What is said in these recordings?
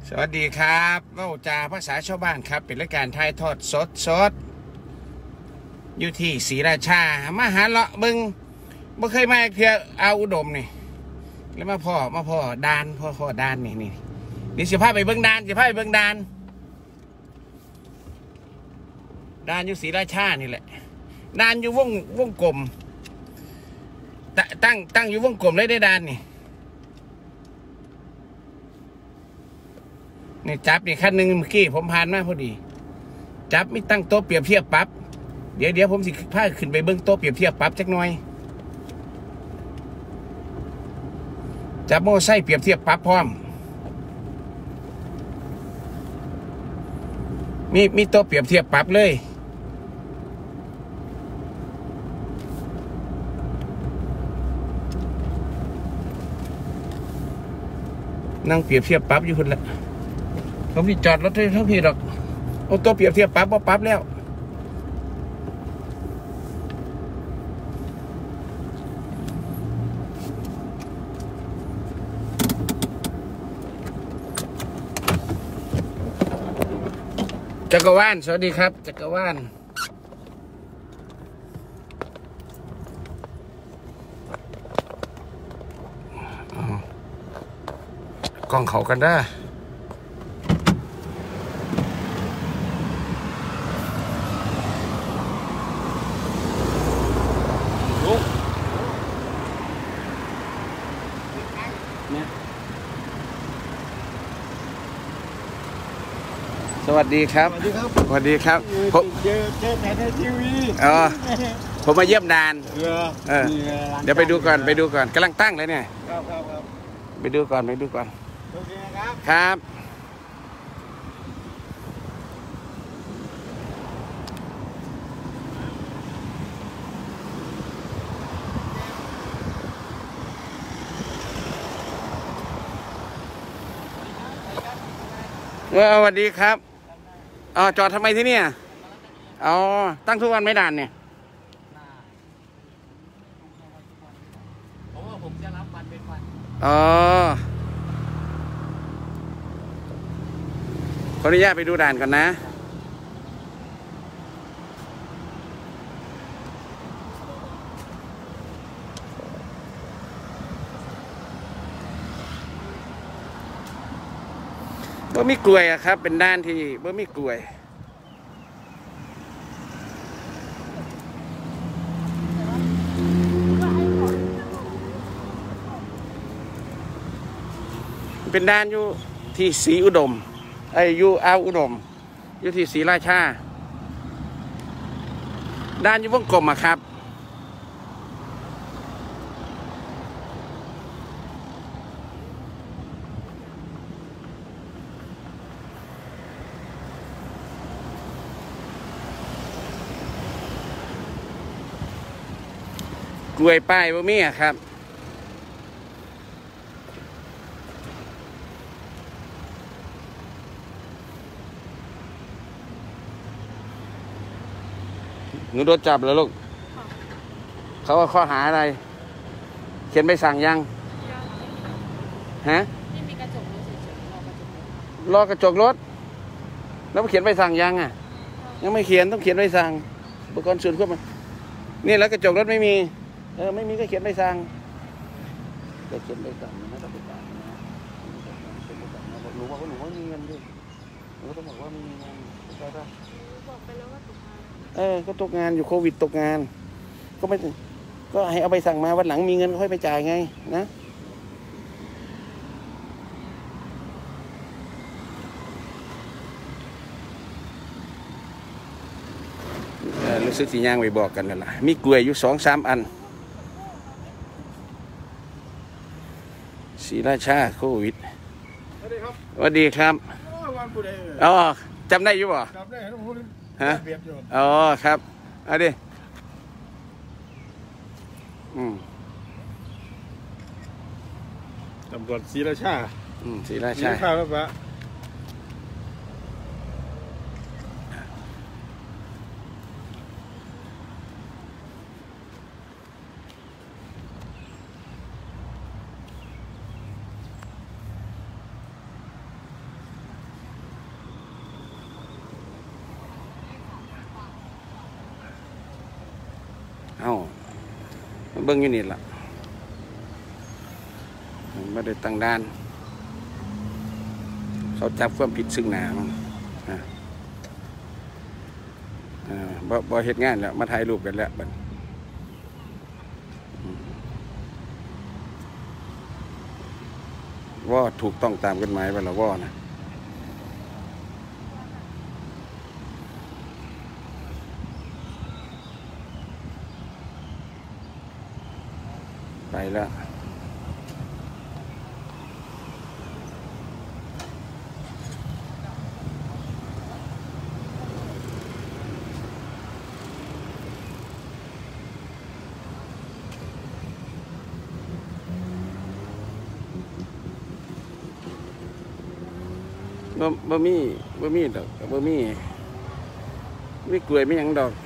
สวัสดีครับเล่าจาภาษาชาวบ้านครับเป็นรายการถ่ายทอดสดอยู่ที่ศรีราชามาหาเลาะบึงบ่เคยมาเพื่อเอาอุดมนี่แล้วมาพ่อดานพ่อดานนี่นี่สิพาไปเบิ่งดานสิพาไปเบิ่งดานอยู่ศรีราชานี่แหละดานอยู่วงกลมตั้งอยู่วงกลมเลยได้ดานนี่จับนี่ขั้นหนึ่งเมื่อกี้ผมผ่านมาพอดีจับไม่ตั้งโต๊ะเปรียบเทียบปรับเดี๋ยวผมสิพาขึ้นไปเบิ้งโต๊ะเปรียบเทียบปรับจักหน่อยจับโม่ไส้เปรียบเทียบปรับพร้อมมีโต๊ะเปรียบเทียบปรับเลยนั่งเปรียบเทียบปรับอยู่คนละผมที่จอดรถทั้งพี่ดอกเอาตัวเปรียบเทียบปั๊บว่าปั๊บแล้วจักรวาลสวัสดีครับจักรวาลกล้องเขากันได้สวัสดีครับสวัสดีครับผมเจอในทีวีผมมาเยี่ยมดานเดี๋ยวไปดูก่อนกำลังตั้งเลยเนี่ยไปดูก่อนโอเคครับสวัสดีครับจอดทำไมที่นี่ตั้งทุกวันไม่ด่านเนี่ยเพราะว่าผมจะรับวันเป็นวันขออนุญาตไปดูด่านก่อนนะบ่มีกลวยครับเป็นด้านที่บ่มีกลวยเป็นด้านอยู่ที่ศรีอุดมอยู่อ่าวอุดมอยู่ที่ศรีราชาด้านอยู่วงกลมครับกล้วยป้ายบ่มีครับหนูโดนจับแล้วลูกเขาว่าข้อหาอะไรเขียนใบสั่งยังฮะไม่มีกระจกรถเฉยรอกระจกรถแล้วเขียนใบสั่งยังยังไม่เขียนต้องเขียนใบสั่งอุปกรณ์ส่วนควบมันนี่แล้วกระจกรถไม่มีไม่มีก็เขียนใบสั่งก็เขียนใบสั่งนะต้องไปจ่ายนะรู้ว่าหนูว่ามีเงินด้วยหนูต้องบอกว่ามีเงินใช่ปะบอกไปแล้วว่าตกงานก็ตกงานอยู่โควิดตกงานก็ให้เอาใบสั่งมาวันหลังมีเงินก็ค่อยไปจ่ายไงนะรู้สึกสีย่างไปบอกกันแล้วล่ะมีกล้วยอยู่2-3 อันศรีราชาโควิดสวัสดีครับจำได้อยู่บ่จำได้ฮะครับเอาดิตำรวจศรีราชาศรีราชาครับปะเบิ้งอยู่นี่ล่ะไม่ได้ตั้งด่านเขาจับความผิดซึ่งหน้ามันบ่เฮ็ดงานแล้วมาถ่ายรูปกันแล้วบัดว่าถูกต้องตามกฎหมายบ่ล่ะว่านะไปแล้วบ่มีดอกบ่มีไม่กล้วยไม่หยังดอก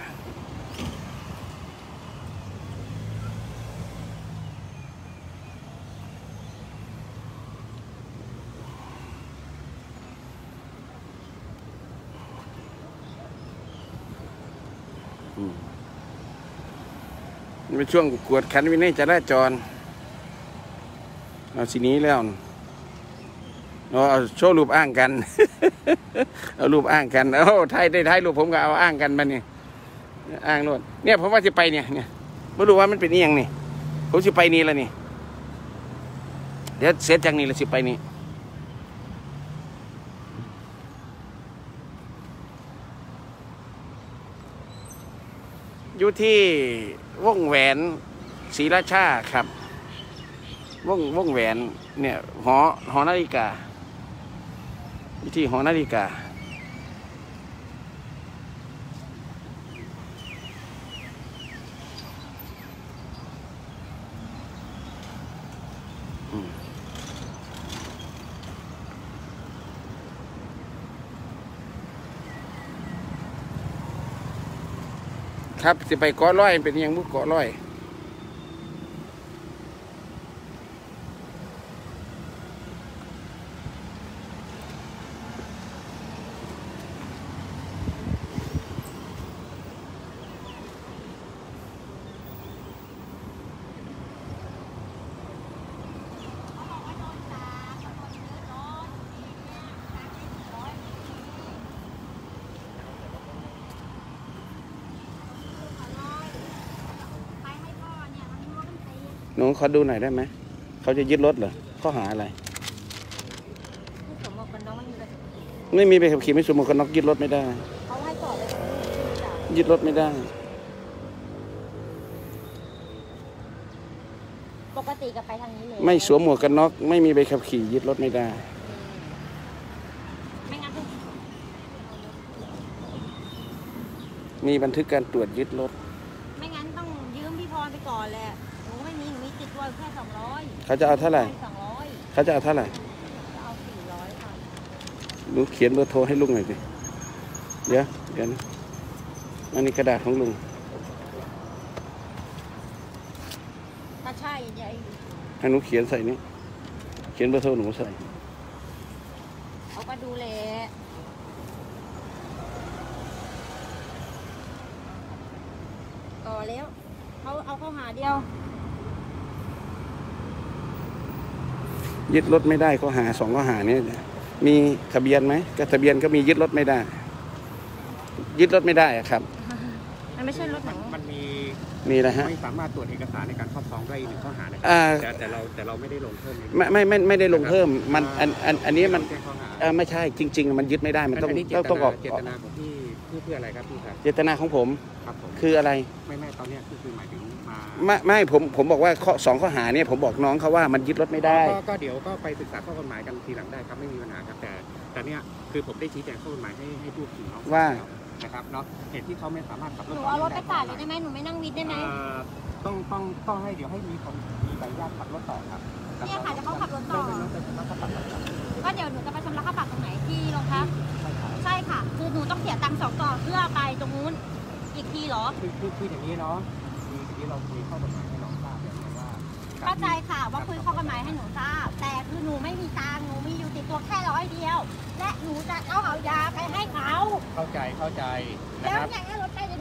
เป็นช่วงกวดขันวินัยจราจรเอาสีนี้แล้วเอาโชว์รูปอ้างกัน เอารูปอ้างกันเอาถ่ายรูปผมก็เอาอ้างกันมาเนี่ยอ้างโน่นเนี่ยผมว่าจะไปเนี่ยไม่รู้ว่ามันเป็นอีหยังนี่ผมจะไปนี่แล้วนี่เดี๋ยวเสร็จจากนี้แล้วจะไปนี่อยู่ที่วงแหวนศรีราชาครับวงแหวนเนี่ยหอนาฬิกาอยู่ที่หอนาฬิกาครับจะไปเกาะร้อยเป็นยังมุกเกาะร้อยหนูขอดูหน่อยได้ไหมเขาจะยึดรถเหรอข้อหาอะไรไม่มีใบขับขี่ไม่สวมหมวกกันน็อกยึดรถไม่ได้เขาให้ต่อเลยยึดรถไม่ได้ปกติก็ไปทางนี้เลยไม่สวมหมวกกันน็อกไม่มีใบขับขี่ยึดรถไม่ได้ไม่งั้นมีบันทึกการตรวจยึดรถไม่งั้นต้องยืมพี่พรไปก่อนแหละหนูไม่มีหนูมีติดตัวแค่200 เขาจะเอาเท่าไหร่เขาจะเอาเท่าไหร่เอา400ค่ะหนูเขียนเบอร์โทรให้ลุงหน่อยสิเดี๋ยวนะอันนี้กระดาษของลุงถ้าใช่ใหญ่ให้หนูเขียนใส่นี่เขียนเบอร์โทรหนูใส่เอาก็ดูแลต่อแล้วเขาเอาเข้าหาเดียวยึดรถไม่ได้ข้อหา2ข้อหานี้มีทะเบียนไหมก็ทะเบียนก็มียึดรถไม่ได้ยึดรถไม่ได้ครับมันไม่ใช่รถหนังมันมีนะฮะไม่สามารถตรวจเอกสารในการครอบครองได้อีก1ข้อหาเลยแต่เราไม่ได้ลงเพิ่มไม่ได้ลงเพิ่มมันอันนี้มันไม่ใช่จริงๆมันยึดไม่ได้มันต้องออกเจตนาของพี่เพื่ออะไรครับพี่ครับเจตนาของผมคืออะไรไม่ตอนนี้คือหมายถึงไม่ผมบอกว่า2ข้อหาเนี่ยผมบอกน้องเขาว่ามันยึดรถไม่ได้ก็เดี๋ยวก็ไปศึกษาข้อกฎหมายกันทีหลังได้ครับไม่มีปัญหาครับแต่เนี่ยคือผมได้ชี้แจงข้อกฎหมายให้ผู้ขี่น้องว่านะครับเนาะเหตุที่เขาไม่สามารถขับรถหนูเอารถไปฝากเลยได้ไหมหนูไม่นั่งวินได้ไหมต้องให้เดี๋ยวให้มีใบอนุญาตขับรถต่อครับเนี่ยค่ะจะเขาขับรถต่อก็เดี๋ยวหนูจะไปชำระค่าปรับตรงไหนที่โรงพักใช่ค่ะคือหนูต้องเสียตังค์2ต่อเพื่อไปตรงนู้นอีกทีเหรอคืออย่างนี้เนาะที่เราคุยข้อกฎหมายให้น้องทราบอย่างไรว่าเข้าใจค่ะว่าคุยข้อกฎหมายให้หนูทราบแต่คือหนูไม่มีตังค์หนูมีอยู่ติดตัวแค่100 เดียวและหนูจะเอายาไปให้เขาเข้าใจแล้วอย่างนี้รถไปเดี๋ยวหนู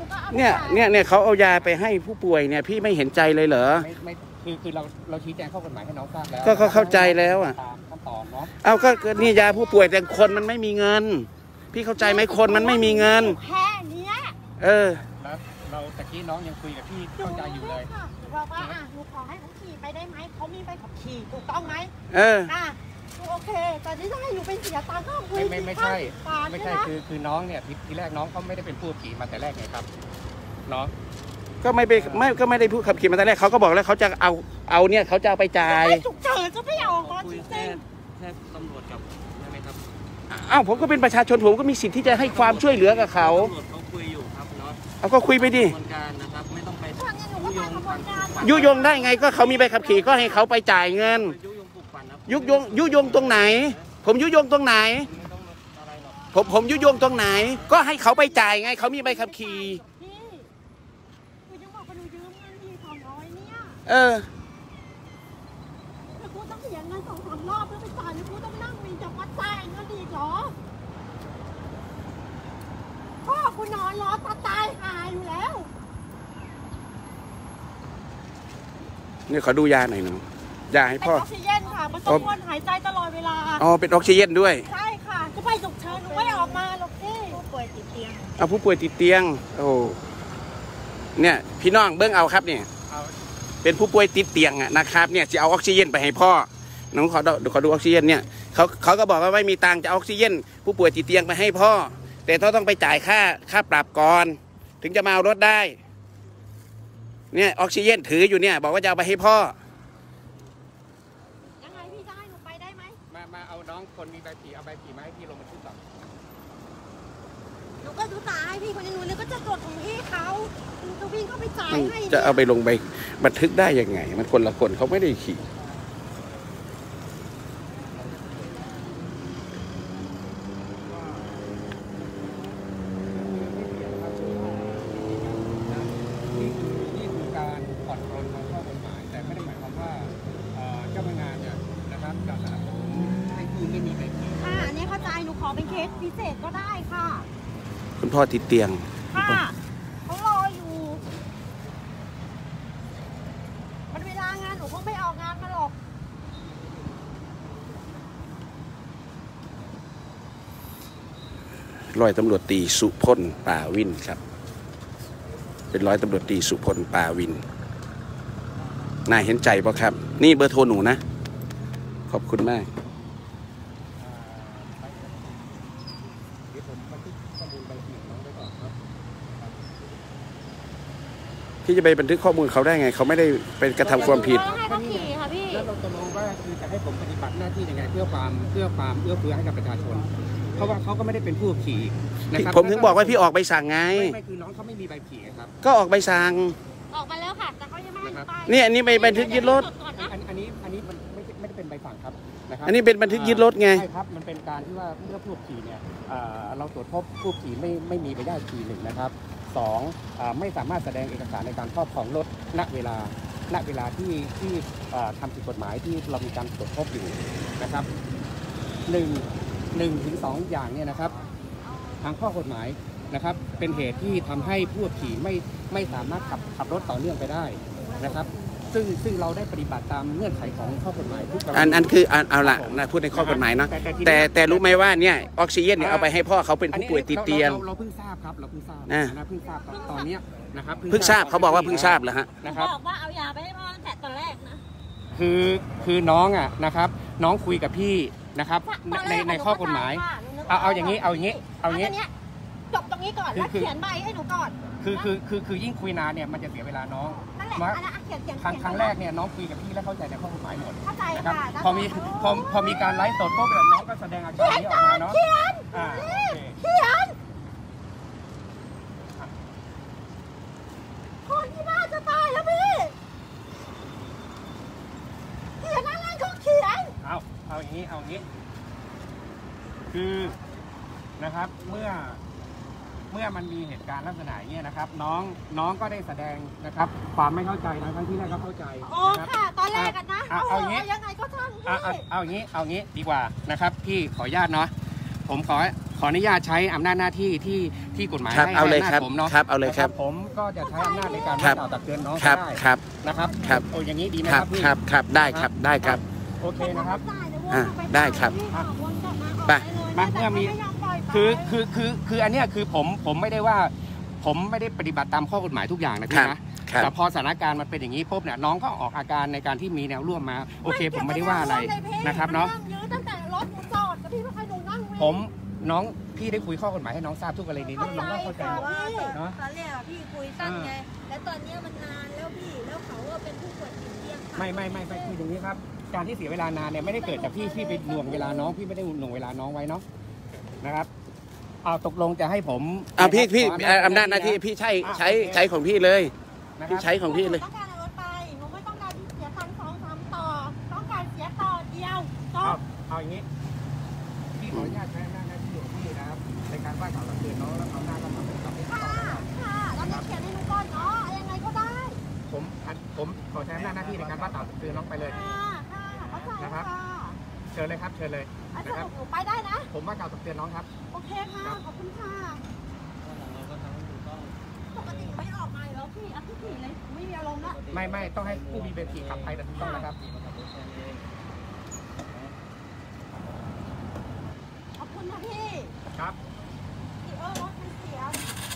ก็เอาเนี่ยเขาเอายาไปให้ผู้ป่วยเนี่ยพี่ไม่เห็นใจเลยเหรอไม่คือเราชี้แจงข้อกฎหมายให้น้องทราบแล้วก็เข้าใจแล้วอ่ะตามขั้นตอนเนาะเอาก็นี่ยาผู้ป่วยแต่คนมันไม่มีเงิน พี่เข้าใจไหมคนมันไม่มีเงินแค่เนี้ยแล้วเราตะกี้น้องยังคุยกับพี่เข้าใจอยู่เลยหนูบอกว่าหนูขอให้เขาขี่ไปได้ไหมเขามีใบขับขี่ถูกต้องไหมโอเคแต่นี่ถ้าให้หนูไปเสียตังค์ก็คุยไม่ใช่คือน้องเนี่ยทีแรกน้องเขาไม่ได้เป็นผู้ขี่มาแต่แรกไงครับเนาะก็ไม่ได้พูดขับขี่มาแต่แรกเขาก็บอกแล้วเขาจะเอาเนี่ยเขาจะเอาไปจ่ายฉุกเฉินจะไม่เอาก็จริงแค่ตำรวจกับใช่ไหมครับผมก็เป็นประชาชนผมก็มีสิทธิ์ที่จะให้ความช่วยเหลือกับเขาตำรวจเขาคุยอยู่ครับเนาะเอาก็คุยไปดิการนะครับไม่ต้องไปยุยงได้ไงก็เขามีใบขับขี่ก็ให้เขาไปจ่ายเงินยุยงตรงไหนผมยุยงตรงไหนผมยุยงตรงไหนก็ให้เขาไปจ่ายไงเขามีใบขับขี่แต่กูต้องเสียเงิน2-3 รอบเพื่อไปจ่ายแล้วกูต้องนั่งมีจากวัดจ่ายเงินอีกเหรอพ่อกูนอนรอตายหายอยู่แล้วนี่ขอดูยาหน่อยหนูยาให้พ่อออกซิเจนค่ะมันต้องหายใจตลอดเวลาเป็นออกซิเจนด้วยใช่ค่ะจะไปฉุกเฉินหนูไม่ออกมาหรอกพี่ผู้ป่วยติดเตียงผู้ป่วยติดเตียงเนี่ยพี่น้องเบิ้งเอาครับเนี่ยเป็นผู้ป่วยติดเตียงนะครับเนี่ยจะเอาออกซิเจนไปให้พ่อน้องขอดูออกซิเจนเนี่ยเขาก็บอกว่าไม่มีตังค์จะออกซิเจนผู้ป่วยติดเตียงไปให้พ่อแต่ต้องไปจ่ายค่าปรับก่อนถึงจะมาเอารถได้เนี่ยออกซิเจนถืออยู่เนี่ยบอกว่าจะเอาไปให้พ่อยังไงพี่จะให้หนูไปได้ไหมมาเอาน้องคนมีใบขี่เอาใบขี่มาให้พี่ลงบันทึกก่อนหนูก็ดูตาให้พี่คนนี้หนูเลยก็จะตรวจของพี่เขาตัวพี่ก็ไปจ่ายให้จะเอาไปลงไปบันทึกได้ยังไงมันคนละคนเขาไม่ได้ขี่นี่คือการผ่อนปรนของข้อกฎหมายแต่ไม่ได้หมายความว่าเจ้าพนักงานเนี่ยนะครับจะสนับสนุนให้ผู้ไม่มีใบขี่อันนี้เข้าใจหนูขอเป็นเคสพิเศษก็ได้ค่ะคุณพ่อติดเตียงค่ะเขารออยู่มันเวลางานหนูคงไม่ออกงานมาหรอกร้อยตำรวจตรีสุพลป่าวินครับเป็นร้อยตำรวจตรีสุพลป่าวินน่าเห็นใจป่ะครับนี่เบอร์โทรหนูนะขอบคุณมากพี่จะไปบันทึกข้อมูลเขาได้ไงเขาไม่ได้เป็นกระทำความผิดแล้วเราจะมองว่าคือจะให้ผมปฏิบัติหน้าที่ยังไงเพื่อความเอื้อเฟื้อให้กับประชาชนเพราะว่าเขาก็ไม่ได้เป็นผู้ขี่นะครับผมถึงบอกว่าพี่ออกใบสั่งไงไม่คือน้องเขาไม่มีใบขี่ครับก็ออกใบสั่งออกมาแล้วค่ะแต่เขายังไม่ไปนี่อันนี้ไปบันทึกยึดรถอันนี้มันไม่ได้เป็นใบสั่งครับนะครับอันนี้เป็นบันทึกยึดรถไงใช่ครับมันเป็นการที่ว่าเมื่อผู้ขี่เนี่ยเราตรวจพบผู้ขี่ไม่มีใบอนุญาตขี่1นะครับ2ไม่สามารถแสดงเอกสารในการครอบครองรถณเวลาที่ทำผิดกฎหมายที่เรามีการตรวจพบอยู่นะครับ1 ถึง 2อย่างเนี่ยนะครับทางข้อกฎหมายนะครับเป็นเหตุที่ทำให้ผู้ขี่ไม่สามารถขับรถต่อเนื่องไปได้นะครับซึ่งเราได้ปฏิบัติตามเงื่อนไขของข้อกฎหมายทุกอันคือเอาละนะพูดในข้อกฎหมายนะแต่รู้ไหมว่าเนี่ยออกซิเจนเนี่ยเอาไปให้พ่อเขาเป็นผู้ป่วยติดเตียงเราเพิ่งทราบครับเราเพิ่งทราบตอนนี้นะครับเพิ่งทราบเขาบอกว่าเพิ่งทราบเหรอฮะบอกว่าเอายาไปให้พ่อตั้งแต่ตอนแรกนะคือน้องนะครับน้องคุยกับพี่นะครับในข้อกฎหมายเอาอย่างนี้จบตรงนี้ก่อนแล้วเขียนใบให้หนูก่อนคือยิ่งคุยนานเนี่ยมันจะเสียเวลาน้องครั้งแรกเนี่ยน้องคุยกับพี่แล้วเข้าใจในข้อกฎหมายหมดนะครับพอมีการไลฟ์สดปุ๊บเนี่ยน้องก็แสดงอาการนี้ออกมาเนาะเขียนคนที่บ้านจะตายแล้วพี่เขียนอะไรก็เขียนเอาอย่างนี้คือนะครับเมื่อมันมีเหตุการณ์ลักษณะอย่างนี้นะครับน้องก็ได้แสดงนะครับความไม่เข้าใจนะทั้งที่แรกก็เข้าใจค่ะตอนแรกกันนะเอาอย่างนี้ยังไงก็ช่างพี่เอาอย่างนี้ดีกว่านะครับพี่ขออนุญาตเนาะผมขขออนุญาตใช้อำนาจหน้าที่ที่กฎหมายครับให้เอาเลยอำนาครับจผมเนาะครับเอาเลยครับนะผมก็จะใช้อำนาจในการครัว่าบกล่าวตักเตือนน้องครับได้ครับนะครับครับโอ้อย่างนี้ดีไหมคครัรับบพี่ครับครับได้ครับได้ครับโอเคนะครับได้ครับ ไปมาเมื่อมี คืออันเนี้ยคือผมไม่ได้ว่าผมไม่ได้ปฏิบัติตามข้อกฎหมายทุกอย่างนะพี่นะครับ แต่พอสถานการณ์มันเป็นอย่างนี้ปุ๊บเนี่ยน้องก็ออกอาการในการที่มีแนวร่วมมาโอเค ผมไม่ได้ว่าอะไรนะครับเนาะตั้งแต่รถหนูจอดกับพี่ไม่เคยดูนั่งผมน้องพี่ได้คุยข้อกฎหมายให้น้องทราบทุกกรณีน้องก็เข้าใจหมดว่าตอนแรกอะพี่คุยสั้นไง แล้วตอนเนี้ยมันนานแล้วพี่ แล้วเขาอะเป็นผู้ป่วยติดเตียงค่ะไม่คืออย่างนี้ครับการที่เสียเวลานานเนี่ยไม่ได้เกิดจากพี่ไปหน่วงเวลาน้องพี่ไม่ได้หน่วงเวลาน้องไว้เนาะนะครับเอาตกลงจะให้ผมพี่ขออำนาจหน้าที่พี่ใช้ของพี่เลยนะคพี่รับใช้ของพี่เลยต้องการเอารถไปหนูไม่ต้องการเสียตังค์2-3 ต่อ ต้องการเสียต่อเดียวจบเอาอย่างนี้พี่ขออนุญาตใช้อำนาจหน้าที่ของพี่นะครับในการว่ากล่าวตักเตือนน้องแล้วเอาหน้าก็ทำเป็นกับที่ค่ะ ค่ะแล้วจะเขียนให้หนูก่อนเนาะยังไงก็ได้ผมขอใช้อำนาจหน้าที่ในการว่ากล่าวตักเตือนน้องไปเลยค่ะค่ะเข้าใจนะครับค่ะเชิญเลยครับเชิญเลยอ่ะนะครับหนูไปได้นะผมว่ากล่าวตักเตือนน้องครับโอเคค่ะ ขอบคุณค่ะปกติไม่ออกมาแล้วพี่อ่ะพี่ขี่เลยไม่มีอารมณ์ละไม่ต้องให้ผู้มีใบขับขี่ขับไปแต่ถูกต้องนะครับขอบคุณนะพี่ครับรถมันเสีย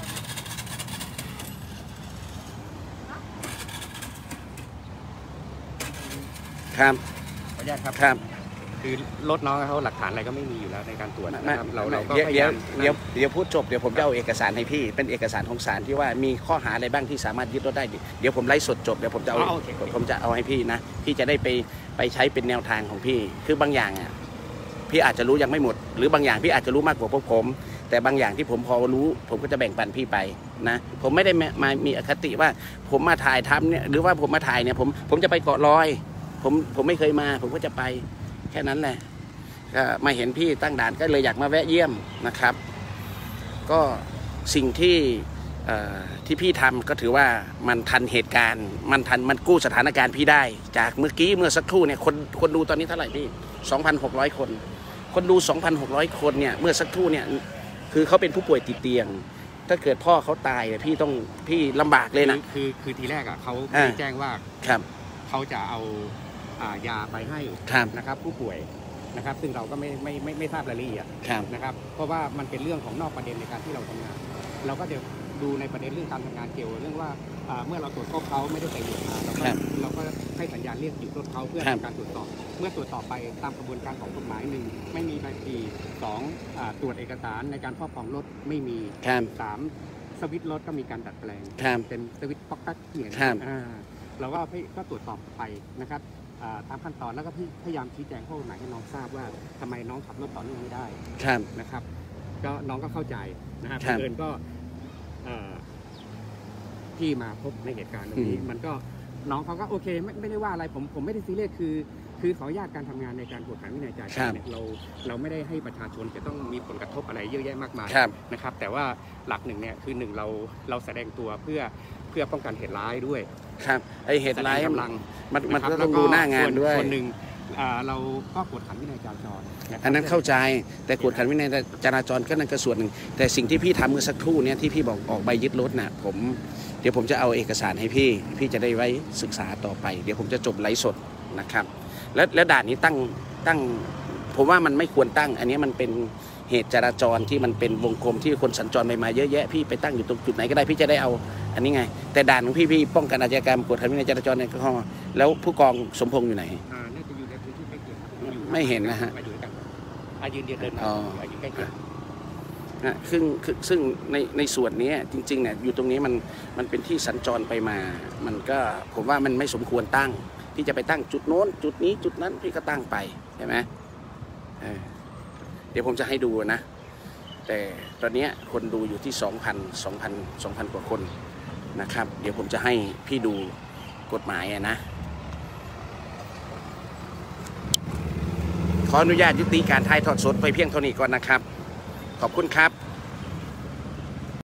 ครับขออนุญาตครับครับคือรถน้องเขาหลักฐานอะไรก็ไม่มีอยู่แล้วในการตรวจนะไม่ครับเราก็เดี๋ยวพยายามเดี๋ยวพูดจบเดี๋ยวผมจะเอาเอกสารให้พี่เป็นเอกสารของศาลที่ว่ามีข้อหาอะไรบ้างที่สามารถยึดรถได้เดี๋ยวผมไลฟ์สดจบเดี๋ยวผมจะเอาผมจะเอาให้พี่นะพี่จะได้ไปใช้เป็นแนวทางของพี่คือบางอย่างอ่ะพี่อาจจะรู้ยังไม่หมด หรือบางอย่างพี่อาจจะรู้มากกว่าพวกผม แต่บางอย่างที่ผมพอรู้ผมก็จะแบ่งปันพี่ไปนะผมไม่ได้มามีอคติว่าผมมาถ่ายทำเนี่ยหรือว่าผมมาถ่ายเนี่ยผมจะไปเกาะลอยผมไม่เคยมาผมก็จะไปแค่นั้นแหละก็มาเห็นพี่ตั้งด่านก็เลยอยากมาแวะเยี่ยมนะครับ ก็สิ่งที่พี่ทำก็ถือว่ามันทันเหตุการณ์มันกู้สถานการณ์พี่ได้ จากเมื่อสักครู่เนี่ยคนดูตอนนี้เท่าไหร่พี่ 2,600 คนดู 2,600 คนเนี่ยเมื่อสักครู่เนี่ยคือเขาเป็นผู้ป่วยติดเตียง ถ้าเกิดพ่อเขาตายเนี่ยพี่ลำบากเลยนะคือทีแรกอ่ะเขาอ่าแจ้งว่าครับเขาจะเอายาไปให้ครับนะครับผู้ป่วยนะครับซึ่งเราก็ไม่ทราบรายละเอียดครับนะครับเพราะว่ามันเป็นเรื่องของนอกประเด็นในการที่เราทำงาน เราก็จะดูในประเด็นเรื่องการทำงานเกี่ยวกับเรื่องว่าเมื่อเราตรวจพบเขาไม่ได้ใส่หมวกมาเราก็ให้สัญญาณเรียกหยุดรถเขาเพื่อทำการตรวจสอบเมื่อตรวจสอบไปตามกระบวนการของกฎหมายหนึ่งไม่มีใบขับขี่สองตรวจเอกสารในการครอบครองรถไม่มีครับสามสวิตช์รถก็มีการดัดแปลงครับเป็นสวิตช์ป๊อกแป๊กเหมือนครับเราก็ตรวจสอบไปนะครับตามขั้นตอนแล้วก็พยายามชี้แจงข้อกฎหมายให้น้องทราบว่าทำไมน้องขับรถต่อเนื่องไม่ได้ครับนะครับก็น้องก็เข้าใจนะครับครับเอิญก็ที่มาพบในเหตุการณ์ตรงนี้ มันก็น้องเขาก็โอเคไม่ได้ว่าอะไรผมไม่ได้ซีเรียสคือขออนุญาตการทำงานในการกวดขันวินัยจราจรเนี่ยเราไม่ได้ให้ประชาชนจะต้องมีผลกระทบอะไรเยอะแยะมากมายครับนะครับแต่ว่าหลักหนึ่งเนี่ยคือหนึ่งเราแสดงตัวเพื่อป้องกันเหตุร้ายด้วยครับไอเหตุร้ายแสดงกำลังมันนะครับก็ต้องดูหน้างานด้วยส่วนหนึ่งเราก็กวดขันวินัยจราจรนะครับอันนั้นเข้าใจแต่กวดขันวินัยจราจรก็นั่นก็ส่วนหนึ่งแต่สิ่งที่พี่ทำเมื่อสักครู่เนี่ยที่พี่บอกออกใบยึดรถน่ะเดี๋ยวผมจะเอาเอกสารให้พี่จะได้ไว้ศึกษาต่อไปเดี๋ยวผมจะจบไลฟ์สดนะครับแล้วด่านนี้ตั้งผมว่ามันไม่ควรตั้งอันนี้มันเป็นเหตุจราจรที่มันเป็นวงกลมที่คนสัญจรไปมาเยอะแยะพี่ไปตั้งอยู่ตรงจุดไหนก็ได้พี่จะได้เอาอันนี้ไงแต่ด่านของพี่ป้องกันอาชญากรรมกวดขันวินัยจราจรในข้อแล้วผู้กองสมพงษ์อยู่ไหนน่าจะอยู่ในพื้นที่ใกล้เคียงครับอยู่ไม่เห็นนะฮะมาอยู่ด้วยกันยืนเดินมาอ๋ออยู่ใกล้เคียงนะซึ่งในส่วนนี้จริงๆเนี่ยอยู่ตรงนี้มันเป็นที่สัญจรไปมามันก็ผมว่ามันไม่สมควรตั้งที่จะไปตั้งจุดโน้นจุดนี้จุดนั้นพี่ก็ตั้งไปใช่ไหมเดี๋ยวผมจะให้ดูนะแต่ตอนนี้คนดูอยู่ที่ 2,000 กว่าคนนะครับเดี๋ยวผมจะให้พี่ดูกฎหมายนะขออนุญาตยุติการถ่ายทอดสดไปเพียงเท่านี้ก่อนนะครับขอบคุณครับ